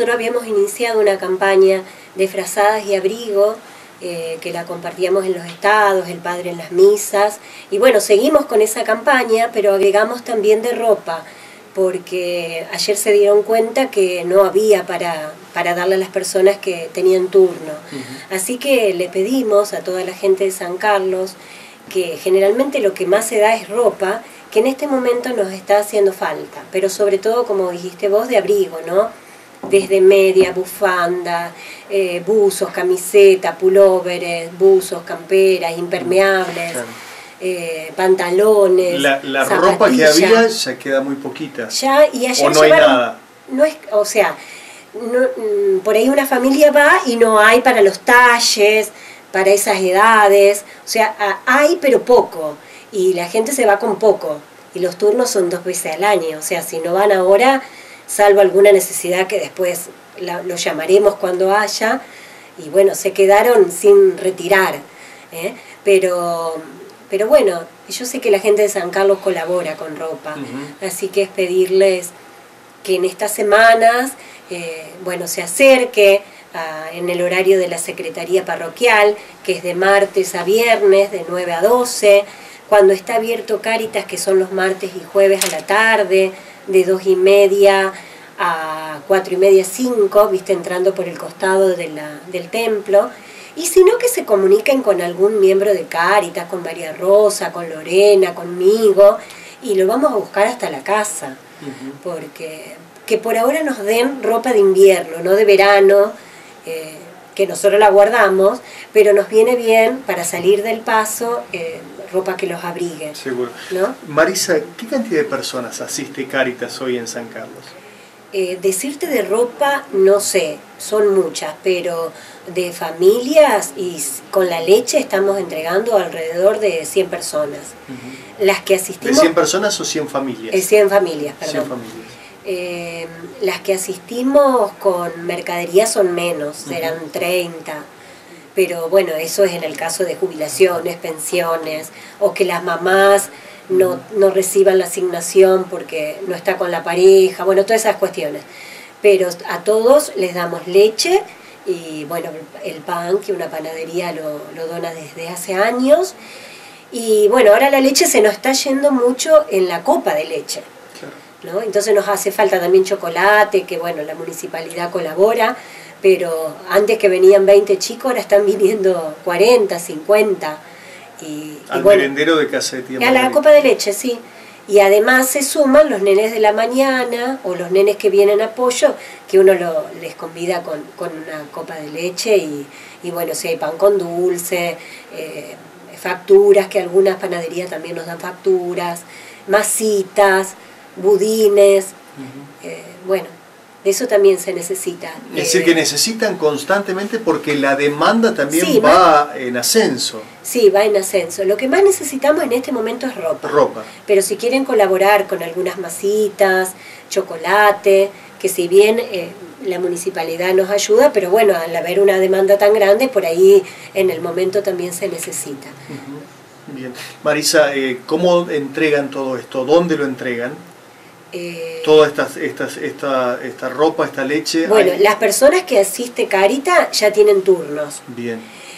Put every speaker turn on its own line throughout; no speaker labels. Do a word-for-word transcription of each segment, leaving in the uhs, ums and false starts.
nosotros habíamos iniciado una campaña de frazadas y abrigo, eh, que la compartíamos en los estados, el padre en las misas, y bueno, seguimos con esa campaña, pero agregamos también de ropa, porque ayer se dieron cuenta que no había para, para darle a las personas que tenían turno. Uh-huh. Así que le pedimos a toda la gente de San Carlos, que generalmente lo que más se da es ropa, que en este momento nos está haciendo falta, pero sobre todo, como dijiste vos, de abrigo, ¿no? Desde media, bufanda, eh, buzos, camiseta, pulóveres, buzos, camperas, impermeables, claro. eh, pantalones,
La, la ropa que había ya queda muy poquita.
Ya, y ayer
o no
llevaron,
hay nada.
No es, o sea, no, por ahí una familia va y no hay para los talles, para esas edades, o sea, hay pero poco, y la gente se va con poco, y los turnos son dos veces al año, o sea, si no van ahora, salvo alguna necesidad que después la, lo llamaremos cuando haya, y bueno, se quedaron sin retirar, ¿eh? pero, pero bueno, yo sé que la gente de San Carlos colabora con ropa, uh-huh. así que es pedirles que en estas semanas, eh, bueno, se acerque, Uh, en el horario de la Secretaría Parroquial, que es de martes a viernes, de nueve a doce, cuando está abierto Cáritas, que son los martes y jueves a la tarde, de dos y media a cuatro y media, cinco, viste, entrando por el costado de la, del templo, y si no, que se comuniquen con algún miembro de Cáritas, con María Rosa, con Lorena, conmigo, y lo vamos a buscar hasta la casa, uh-huh. porque que por ahora nos den ropa de invierno, no de verano, Eh, que nosotros la guardamos, pero nos viene bien para salir del paso, eh, ropa que los abrigue.
Seguro.
¿No?
Marisa, ¿qué cantidad de personas asiste Cáritas hoy en San Carlos?
Eh, decirte de ropa, no sé, son muchas, pero de familias y con la leche estamos entregando alrededor de cien personas. Uh-huh. Las que asistimos...
¿De cien personas o cien familias?
Eh, cien familias, perdón.
cien familias.
Eh, las que asistimos con mercadería son menos, serán uh-huh. treinta, pero bueno, eso es en el caso de jubilaciones, pensiones, o que las mamás no, no reciban la asignación porque no está con la pareja, bueno, todas esas cuestiones. Pero a todos les damos leche y bueno, el pan, que una panadería lo, lo dona desde hace años, y bueno, ahora la leche se nos está yendo mucho en la copa de leche. ¿No? Entonces nos hace falta también chocolate, que bueno, la municipalidad colabora, pero antes que venían veinte chicos, ahora están viniendo cuarenta, cincuenta. Y,
Al
y bueno,
merendero de Casa de Tía
a la copa de leche, sí. Y además se suman los nenes de la mañana o los nenes que vienen a apoyo, que uno lo, les convida con, con una copa de leche y, y bueno, si hay pan con dulce, eh, facturas, que algunas panaderías también nos dan facturas, masitas, budines, uh-huh. eh, bueno, de eso también se necesita.
Es eh, decir, que necesitan constantemente porque la demanda también
sí,
va más, en ascenso.
Sí, va en ascenso. Lo que más necesitamos en este momento es ropa.
Ropa.
Pero si quieren colaborar con algunas masitas, chocolate, que si bien eh, la municipalidad nos ayuda, pero bueno, al haber una demanda tan grande, por ahí en el momento también se necesita.
Uh-huh. Bien. Marisa, eh, ¿cómo entregan todo esto? ¿Dónde lo entregan?
Eh,
Toda esta, esta, esta, esta ropa, esta leche.
Bueno,
hay...
las personas que asiste Cáritas ya tienen turnos.
Bien.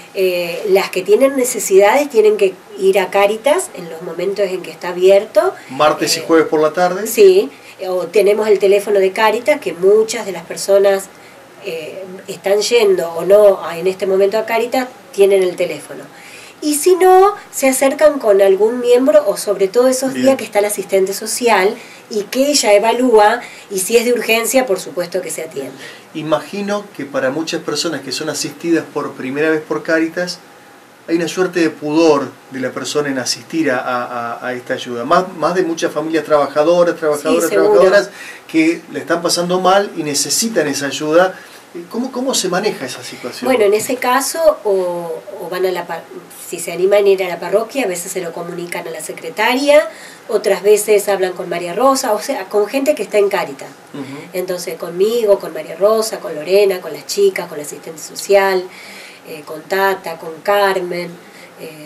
Eh, las que tienen necesidades tienen que ir a Cáritas en los momentos en que está abierto.
Martes
eh,
y jueves por la tarde.
Sí, o tenemos el teléfono de Cáritas, que muchas de las personas eh, están yendo o no en este momento a Cáritas, tienen el teléfono. Y si no, se acercan con algún miembro, o sobre todo esos
Bien.
días que está el asistente social y que ella evalúa, y si es de urgencia, por supuesto que se atiende.
Imagino que para muchas personas que son asistidas por primera vez por Cáritas, hay una suerte de pudor de la persona en asistir a, a, a esta ayuda. Más, más de muchas familias trabajadoras, trabajadoras,
sí,
trabajadoras que le están pasando mal y necesitan esa ayuda. ¿Cómo, cómo se maneja esa situación?
Bueno, en ese caso, o, o van a la si se animan a ir a la parroquia, a veces se lo comunican a la secretaria, otras veces hablan con María Rosa, o sea, con gente que está en Cáritas. Uh-huh. Entonces, conmigo, con María Rosa, con Lorena, con las chicas, con la asistente social, eh, con Tata, con Carmen, eh,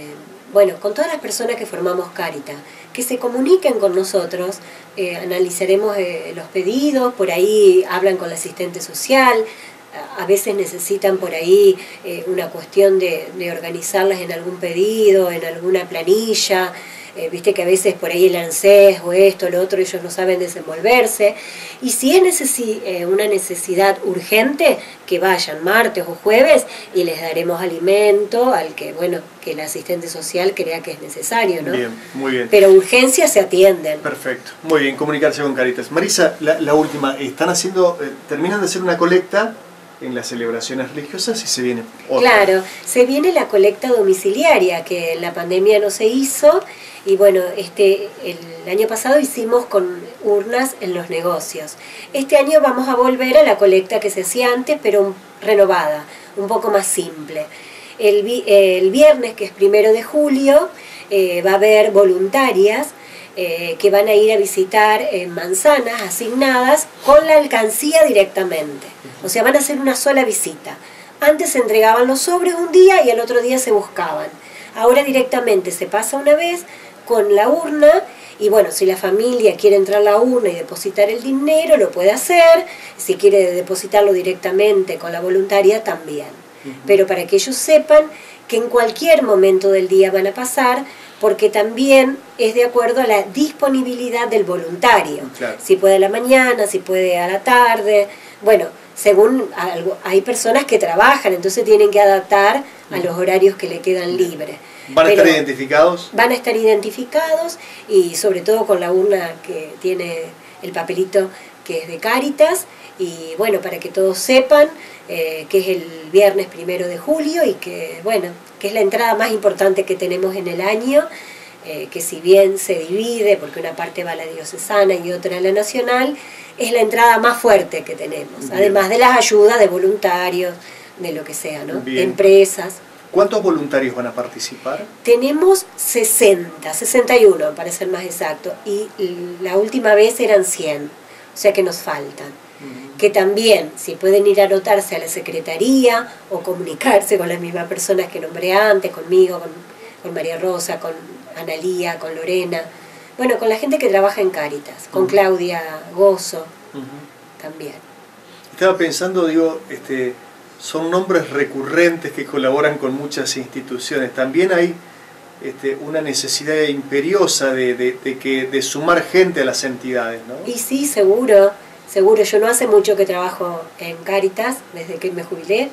bueno, con todas las personas que formamos Cáritas, que se comuniquen con nosotros, eh, analizaremos eh, los pedidos, por ahí hablan con la asistente social, a veces necesitan por ahí eh, una cuestión de, de organizarlas en algún pedido, en alguna planilla, eh, viste que a veces por ahí el ANSES o esto, lo otro, ellos no saben desenvolverse, y si es necesi eh, una necesidad urgente, que vayan martes o jueves y les daremos alimento al que, bueno, que el asistente social crea que es necesario, ¿no?
Bien, muy bien.
Pero urgencias se atienden.
Perfecto, muy bien, comunicarse con Cáritas. Marisa, la, la última, están haciendo, eh, terminan de hacer una colecta en las celebraciones religiosas y se viene otra.
Claro, se viene la colecta domiciliaria, que en la pandemia no se hizo, y bueno, este el año pasado hicimos con urnas en los negocios. Este año vamos a volver a la colecta que se hacía antes, pero renovada, un poco más simple. El, el viernes, que es primero de julio, eh, va a haber voluntarias Eh, que van a ir a visitar eh, manzanas asignadas con la alcancía directamente. O sea, van a hacer una sola visita. Antes se entregaban los sobres un día y al otro día se buscaban. Ahora directamente se pasa una vez con la urna y bueno, si la familia quiere entrar a la urna y depositar el dinero, lo puede hacer. Si quiere depositarlo directamente con la voluntaria, también. Uh-huh. Pero para que ellos sepan que en cualquier momento del día van a pasar, porque también es de acuerdo a la disponibilidad del voluntario.
Claro.
Si puede a la mañana, si puede a la tarde. Bueno, según algo, hay personas que trabajan, entonces tienen que adaptar a los horarios que le quedan libres.
¿Van a
Pero
estar identificados?
Van a estar identificados y sobre todo con la urna que tiene el papelito que es de Cáritas. Y bueno, para que todos sepan eh, que es el viernes primero de julio y que, bueno, que es la entrada más importante que tenemos en el año, eh, que si bien se divide, porque una parte va a la diocesana y otra a la nacional, es la entrada más fuerte que tenemos, bien. Además de las ayudas de voluntarios, de lo que sea, ¿no? De empresas.
¿Cuántos voluntarios van a participar?
Tenemos sesenta, sesenta y uno para ser más exacto, y la última vez eran cien, o sea que nos faltan. Que también, si pueden ir a anotarse a la secretaría o comunicarse con las mismas personas que nombré antes, conmigo, con, con María Rosa, con Analía, con Lorena, bueno, con la gente que trabaja en Cáritas, con uh-huh. Claudia Gozo, uh-huh. también.
Estaba pensando, digo, este, son nombres recurrentes que colaboran con muchas instituciones. También hay este, una necesidad imperiosa de, de, de, que, de sumar gente a las entidades, ¿no?
Y sí, seguro. Seguro, yo no hace mucho que trabajo en Cáritas, desde que me jubilé,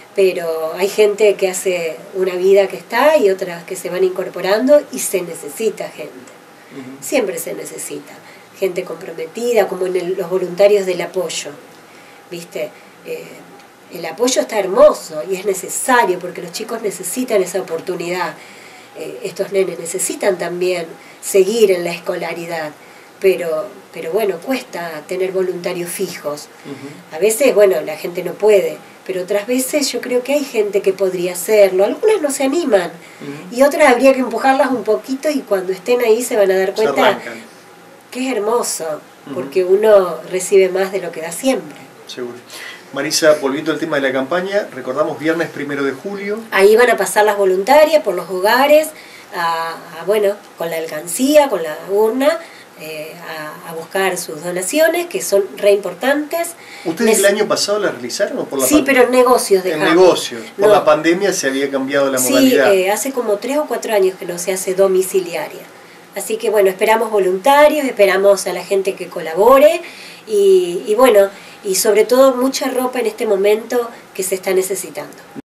pero hay gente que hace una vida que está y otras que se van incorporando y se necesita gente. Uh-huh. Siempre se necesita. Gente comprometida, como en el, los voluntarios del apoyo. ¿Viste? Eh, el apoyo está hermoso y es necesario porque los chicos necesitan esa oportunidad. Eh, estos nenes necesitan también seguir en la escolaridad. Pero, pero bueno, cuesta tener voluntarios fijos. Uh-huh. A veces, bueno, la gente no puede, pero otras veces yo creo que hay gente que podría hacerlo. Algunas no se animan, uh-huh. y otras habría que empujarlas un poquito y cuando estén ahí se van a dar cuenta que es hermoso, uh-huh. porque uno recibe más de lo que da siempre.
Seguro. Marisa, volviendo al tema de la campaña, recordamos viernes primero de julio.
Ahí van a pasar las voluntarias por los hogares, a, a, bueno, con la alcancía, con la urna, Eh, a, a buscar sus donaciones, que son re importantes.
¿Ustedes el año pasado la realizaron o por la
Sí,
pandemia?
pero en negocios dejamos.
En negocios. Por
no.
la pandemia se había cambiado la
sí,
modalidad.
Sí, eh, hace como tres o cuatro años que no se hace domiciliaria. Así que bueno, esperamos voluntarios, esperamos a la gente que colabore y, y bueno, y sobre todo mucha ropa en este momento que se está necesitando.